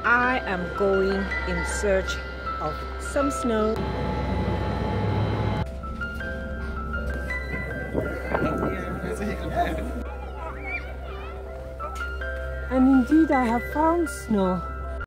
I am going in search of some snow. And indeed I have found snow.